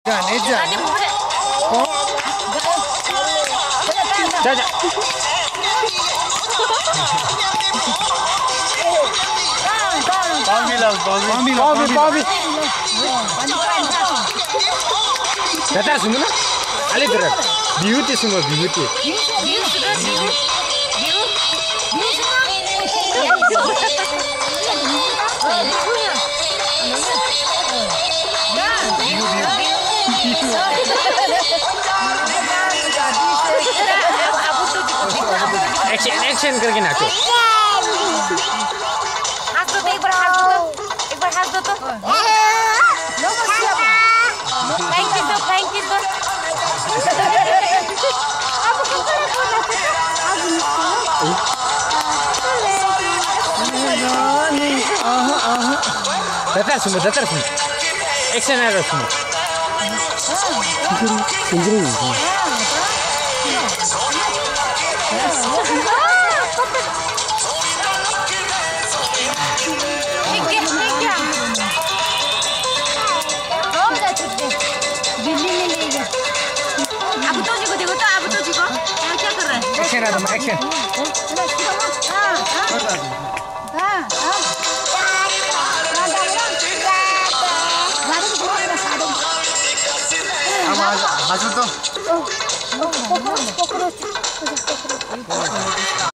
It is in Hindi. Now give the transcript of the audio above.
जा पावी दादा सुनो ना अले तर बिहुती सुनो बिहुती एक्शन करके नाचो हाथ दो एक बार हाथ दो थैंक यू दादा सुनो एक्शन आ रहा सुनो एक्शन तो